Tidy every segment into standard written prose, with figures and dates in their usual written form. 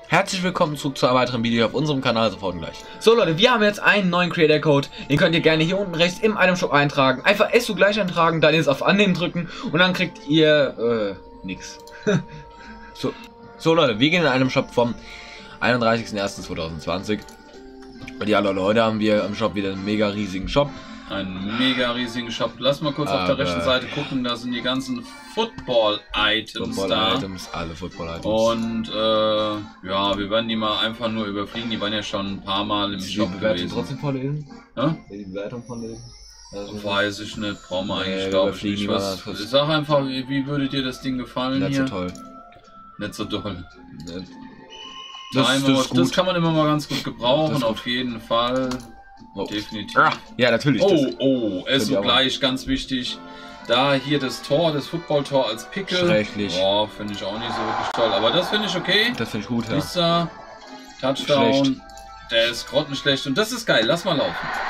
Herzlich willkommen zurück zu einem weiteren Video auf unserem Kanal, sofort gleich. So Leute, wir haben jetzt einen neuen Creator Code, den könnt ihr gerne hier unten rechts im Item Shop eintragen. Einfach SU gleich eintragen, dann jetzt auf Annehmen drücken und dann kriegt ihr, nix. So Leute, wir gehen in einem Shop vom 31.01.2020. Und ja Leute, heute haben wir im Shop wieder einen mega riesigen Shop. Einen mega riesigen Shop. Lass mal kurz auf der rechten Seite gucken, da sind die ganzen Football-Items da. Alle Football-Items. Und ja, wir werden die mal einfach nur überfliegen. Die waren ja schon ein paar Mal im Shop gewesen. Trotzdem vorlesen? Ja? Die Bewertung vorlesen? Weiß ich nicht, brauchen wir eigentlich, glaube ich nicht. Ich sag einfach, wie würde dir das Ding gefallen hier? Nicht so toll. Nicht so toll. Das kann man immer mal ganz gut gebrauchen, auf jeden Fall. Definitiv. Ja, natürlich. Oh, SU gleich, ganz wichtig. Da hier das Tor, das Football-Tor als Pickel. Schrecklich. Boah, finde ich auch nicht so wirklich toll. Aber das finde ich okay. Das finde ich gut, ja. Dieser Touchdown, Schlecht. Der ist grottenschlecht. Und das ist geil, lass mal laufen.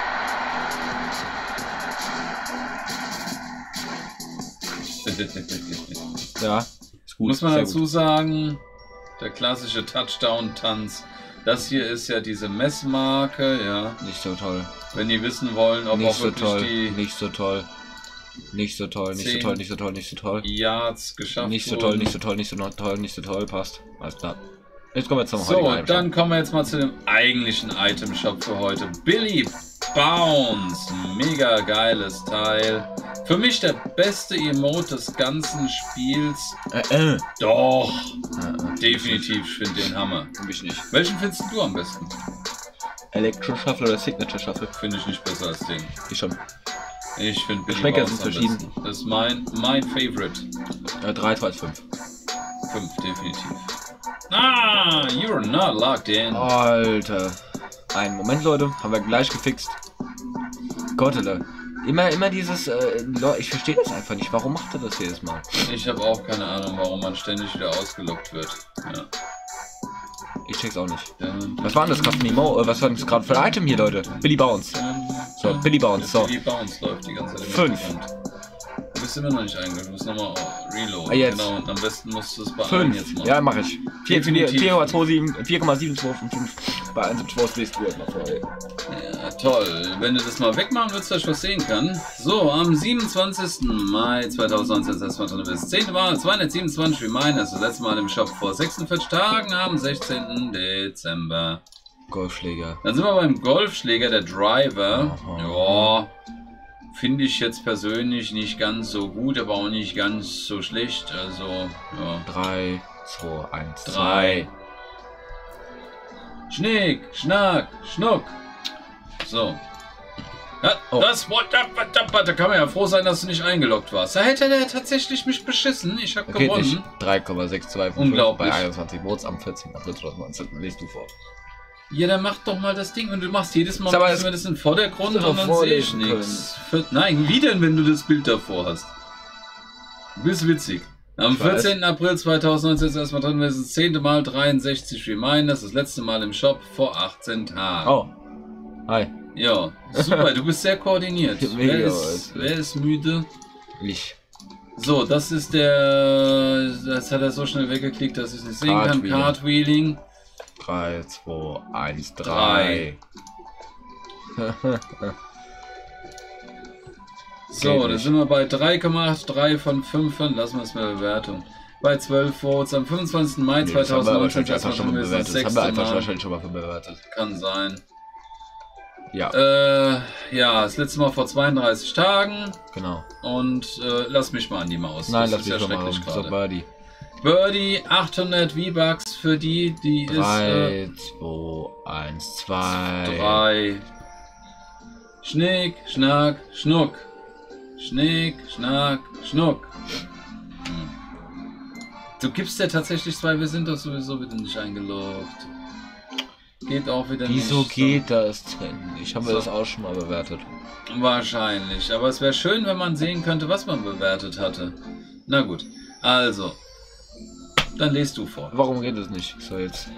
Ja, ist gut. Muss man sehr dazu gut. sagen, der klassische Touchdown-Tanz. Das hier ist ja diese Messmarke, ja. Nicht so toll. Wenn die wissen wollen, ob Nicht auch so wirklich toll. die Nicht so toll. Nicht so toll. Nicht so toll. Nicht so toll. Nicht so toll. Yards geschafft Nicht so wurden. toll. Nicht so toll. Nicht so toll. Nicht so toll. Passt. Alles klar. Jetzt kommen wir zum So, heutigen dann kommen wir jetzt mal zu dem eigentlichen Item-Shop für heute. Billy Bounce. Mega geiles Teil. Für mich der beste Emote des ganzen Spiels. Doch. Definitiv, ich finde den Hammer. Ich nicht. Welchen findest du am besten? Electro Shuffle oder Signature Shuffle? Finde ich nicht besser als den. Ich schon. Ich finde Billy Geschmäcker Bounce sind am verschieden. besten. Das ist mein Favorite. 3, 2, 5. 5, definitiv. Ah, you're not locked in. Alter. Einen Moment, Leute. Haben wir gleich gefixt. Gott, Alter. Immer dieses, ich verstehe das einfach nicht. Warum macht er das jedes Mal? Ich habe auch keine Ahnung, warum man ständig wieder ausgelockt wird. Ja. Ich check's auch nicht. Was war denn das gerade für ein Emo? Was war denn das gerade für ein Item hier, Leute? Billy Bounce. So, Billy Bounce, so. Billy Bounce läuft die ganze Zeit im 5. Hintergrund. Du bist immer noch nicht eingeloggt, du musst nochmal reloaden. Jetzt. Genau, und am besten musst du es bei allen 5. jetzt machen. Ja, mach ich. Definitiv. 4,7255 bei 1,2 liest du jetzt mal vor. Ey. Ja, toll. Wenn du das mal wegmachen willst, dass ich was sehen kann. So, am 27. Mai 2019, das war das 10. Mal, 227 wie meine, das letzte Mal im Shop vor 46 Tagen am 16. Dezember. Golfschläger. Dann sind wir beim Golfschläger, der Driver. Ja, finde ich jetzt persönlich nicht ganz so gut, aber auch nicht ganz so schlecht. Also, ja. 3, 2, 1, 3. Schnick, Schnack, Schnuck. So. Ja, das, da kann man ja froh sein, dass du nicht eingeloggt warst. Da hätte der tatsächlich mich beschissen. Ich habe gewonnen. 3,625 Unglaublich. bei 21 Votes am 14. April 2019. Liest du vor. Ja, dann mach doch mal das Ding und du machst jedes Mal Aber das in den Vordergrund doch und dann sehe ich vorlesen nichts. Nein, wie denn, wenn du das Bild davor hast? Du bist witzig. Am 14. April 2019 ist erstmal drin, das ist das 10. Mal 63 Reminders, das letzte Mal im Shop vor 18 Tagen. Oh. Hi. Ja, super, du bist sehr koordiniert. Mega, Wer ist müde? Ich. So, das ist der. Das hat er so schnell weggeklickt, dass ich es nicht sehen kann. Cartwheeling. 3, 2, 1, 3. So, da sind wir bei 3,83 von 5. Lassen wir es mal Bewertung. Bei 12 Votes am 25. Mai 2019. Das haben wir einfach wahrscheinlich schon mal bewertet. Kann sein. Ja. Ja, das letzte Mal vor 32 Tagen. Genau. Und lass mich mal an die Maus. Nein, das lass mich mal. So, Birdie. Birdie, 800 V-Bucks für die ist... 3, 2, 1, 2. 3. Schnick, Schnack, Schnuck. Schnick, Schnack, Schnuck. Du gibst ja tatsächlich 2, wir sind doch sowieso wieder nicht eingeloggt. Geht auch wieder nicht. Wieso geht das denn? Ich habe So. das auch schon mal bewertet. Wahrscheinlich, aber es wäre schön, wenn man sehen könnte, was man bewertet hatte. Na gut, also, dann lest du vor. Warum geht es nicht? So jetzt.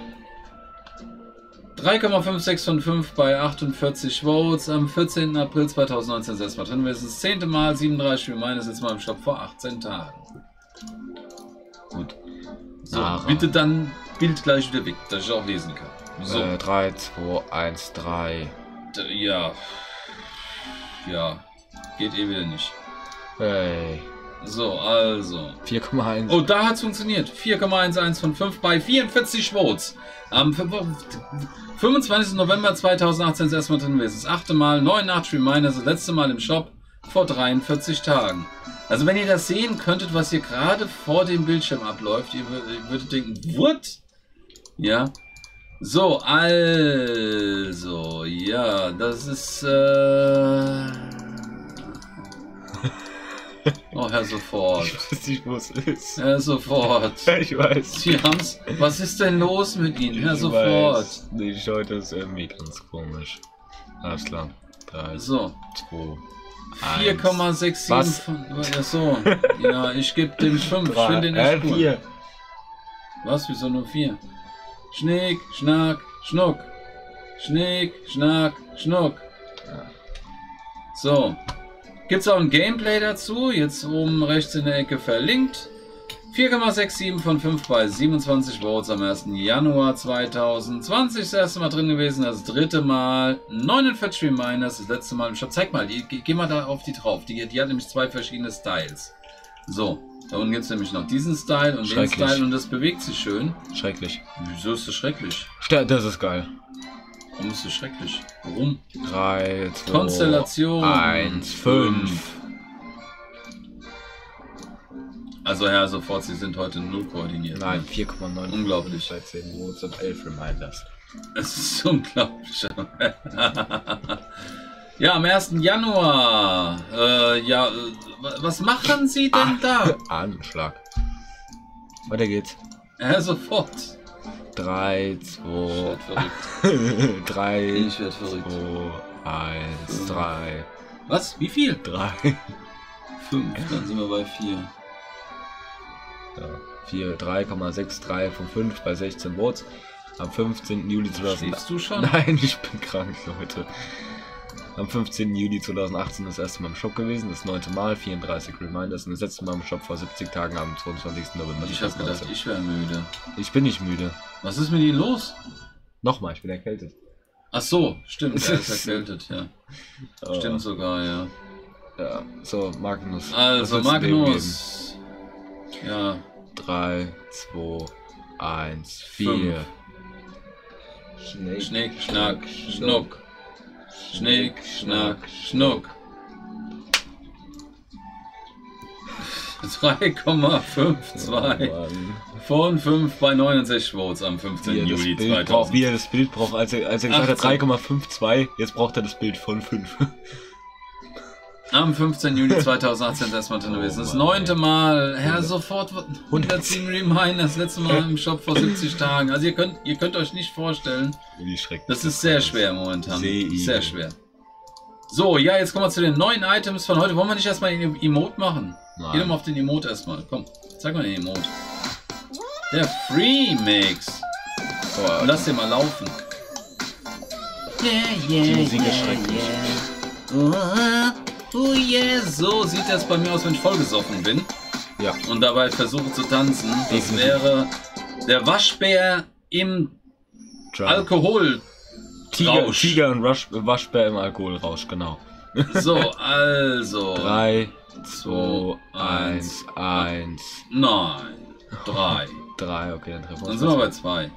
3,56 von 5 bei 48 Votes am 14. April 2019 ist erstmal drin. Das ist das 10. Mal, 37 Reminders jetzt mal im Shop vor 18 Tagen. Gut. So, bitte dann Bild gleich wieder weg, dass ich auch lesen kann. So. 3, 2, 1, 3. Ja. Ja. Geht eh wieder nicht. Hey. So, also. 4,1. Oh, da hat es funktioniert. 4,11 von 5 bei 44 Votes. Am 25. November 2018 ist erstmal drin gewesen. Das 8. Mal, 89 Reminders, das letzte Mal im Shop vor 43 Tagen. Also wenn ihr das sehen könntet, was hier gerade vor dem Bildschirm abläuft, ihr würdet denken, what? Ja. So, also, ja, das ist, oh, Herr Sofort. Ich weiß nicht, wo es ist. Herr Sofort. Ich weiß. Sie haben's. Was ist denn los mit Ihnen, Herr Sofort? Nee, heute ist irgendwie ganz komisch. Alles klar. 3, So. 2, 4,67 Was? von. Ja, so. Ja, ich gebe dem 5. Ich 3, finde den echt cool. 4. Was? Wieso nur 4? Schnick, Schnack, Schnuck. Schnick, Schnack, Schnuck. So. Gibt es auch ein Gameplay dazu? Jetzt oben rechts in der Ecke verlinkt. 4,67 von 5 bei 27 Votes am 1. Januar 2020. Das erste Mal drin gewesen, das dritte Mal. 49 Reminders, das letzte Mal im Shop. Zeig mal, geh mal da auf die drauf. Die hat nämlich 2 verschiedene Styles. So, da unten gibt es nämlich noch diesen Style und den Style und das bewegt sich schön. Schrecklich. Wieso ist das schrecklich? Das ist geil. Warum ist das schrecklich? Warum? 3, 2, Konstellation 1, 5. Also Herr Sofort, Sie sind heute null koordiniert. Nein, 4,9. Unglaublich. 13 Votes und 11 Reminders. Es ist unglaublich. Ja, am 1. Januar. Was machen Sie denn da? Anschlag. Weiter geht's. Herr Sofort. 3, Ich 2, werd verrückt. 3, Ich werd verrückt. 2, 1, 3, Was? Wie viel? 3. 5. Dann sind wir bei 4. Ja, 3,63 von 5 bei 16 Votes. Am 15. Juli 2018. Schläfst du schon? Nein, ich bin krank, Leute. Am 15. Juli 2018 das erste Mal im Shop gewesen, das 9. Mal, 34 Reminders und das letzte Mal im Shop vor 70 Tagen am 22. November. Ich hab gedacht, ich wäre müde. Ich bin nicht müde. Was ist mit Ihnen los? Nochmal, ich bin erkältet. Ach so, stimmt, er ist erkältet, ja. Stimmt sogar, ja. Ja, so, Magnus. Also, was willst du dem Magnus. Ja. geben? 3, 2, 1, 4. 5. Schnick, Schnack, Schnuck. Schnick, Schnack, Schnuck. 3,52 von 5 bei 69 Votes am 15. Juli 2000. Wie er das Bild braucht, als er gesagt hat 3,52, jetzt braucht er das Bild von 5. Am 15. Juli 2018 erstmal drin gewesen. Das 9. Mal. Herr, sofort 107 Reminders, das letzte Mal im Shop vor 70 Tagen. Also ihr könnt euch nicht vorstellen. Wie schrecklich. Das ist sehr schwer momentan. Seeigel. Sehr schwer. So, ja, jetzt kommen wir zu den neuen Items von heute. Wollen wir nicht erstmal den Emote machen? Nein. Geh doch mal auf den Emote erstmal. Komm, zeig mal den Emote. Der Free Mix. So, lass den mal laufen. Die Musik ist schrecklich. Oh yeah, so sieht das bei mir aus, wenn ich vollgesoffen bin. Ja. Und dabei versuche zu tanzen. Das Definitiv. wäre der Waschbär im Alkohol. Tiger und Waschbär im Alkoholrausch, genau. So, also. 3, 2, 1, 1. Nein. 3. 3, okay, dann treffen wir Dann uns. sind wir bei 2.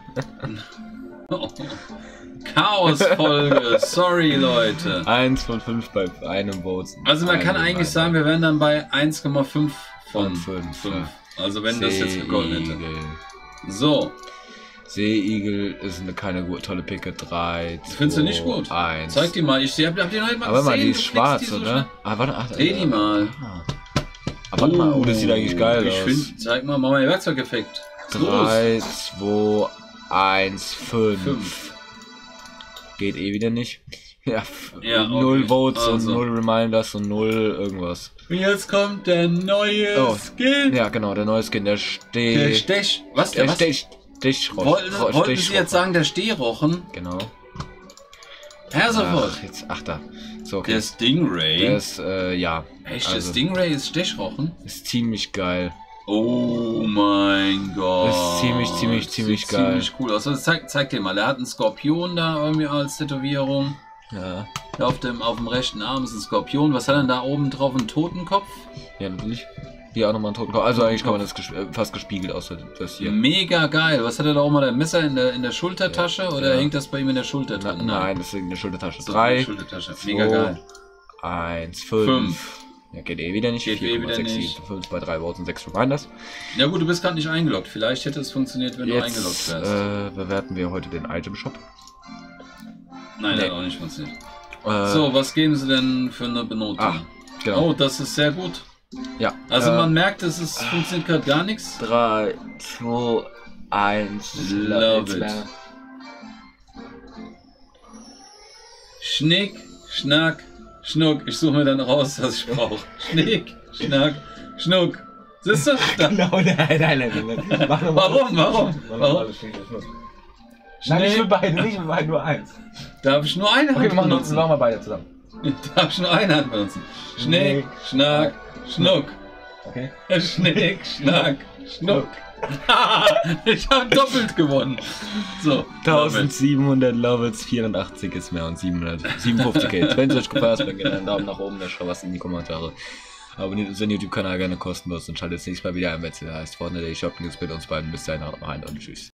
Chaos-Folge. Sorry, Leute. 1 von 5 bei einem Vote. Also man kann eigentlich sagen, wir wären dann bei 1,5 von 5. 5. Also wenn das jetzt gegolten hätte. Seeigel. So. Seeigel ist keine tolle Picke. 3, 2, Findest du nicht gut? 1. Zeig die mal. Ich hab die noch nicht mal Aber warte mal, die gesehen. ist Du schwarz, klickst die so oder? schnell. Ah, warte, Dreh die mal. Aber warte mal, das sieht eigentlich geil Ich aus. finde, zeig mal, mach mal den Werkzeugeffekt. 3, 2, 1, 5. 5. Geht eh wieder nicht. Ja, Ja, 0 okay. Votes Also. und 0 Reminders und 0 irgendwas. Und jetzt kommt der neue Skin. Ja, genau, der neue Skin, der Der Stech. Was? Der was? Stechrochen. Wollten Sie jetzt sagen, der Stehrochen? Genau. Herr sofort. Ach da. So, okay. Der Stingray. Der ist, ja. Echt, der also, Stingray ist Stechrochen? ist ziemlich geil. Oh mein Gott. Das ist ziemlich Sieht geil. Ziemlich cool aus. Also zeig dir mal, er hat einen Skorpion da irgendwie als Tätowierung. Ja. Ja, auf dem rechten Arm ist ein Skorpion. Was hat er denn da oben drauf? Ein Totenkopf? Ja, natürlich. Hier auch nochmal ein Totenkopf. Also eigentlich kann man das fast gespiegelt aus das hier. Mega geil. Was hat er da auch mal? Ein Messer in der Schultertasche oder Ja. hängt das bei ihm in der Schulter drin? Nein, das ist in der Schultertasche. So, 3, Schultertasche. Mega geil. 1, 5. 5. Ja, geht eh wieder nicht. Geht eh wieder 4,6, nicht. 7, 5 bei 3 Votes und 6 Reminders. Ja gut, du bist gerade nicht eingeloggt. Vielleicht hätte es funktioniert, wenn du eingeloggt Jetzt wärst. bewerten wir heute den Item Shop. Nein, nee. hat auch nicht funktioniert. So, was geben sie denn für eine Benotung? Genau. Oh, das ist sehr gut. Ja. Also man merkt, es funktioniert gerade gar nichts. 3, 2, 1. Love it. Schnick, Schnack, Schnuck. Ich suche mir dann raus, was ich brauche. Schnick, Schnack, Schnuck. Siehst du? Genau, nein. Mach noch mal. Warum? Nein, nicht für beide, nur eins. Darf ich nur eine Hand benutzen? mal beide zusammen. Darf ich nur eine Hand benutzen? Schnick, Schnack, Schnuck. Okay. Schnick, Schnack, Schnuck. Ich habe doppelt gewonnen. So, 1700 Levels, 84 ist mehr und 757 K. Wenn es euch gefallen hat, dann gerne einen Daumen nach oben, dann schreibt was in die Kommentare. Abonniert unseren YouTube-Kanal gerne kostenlos und schaltet das nächste Mal wieder ein, wenn es wieder heißt Fortnite Shop. News mit uns beiden. Bis dahin, haut rein und tschüss.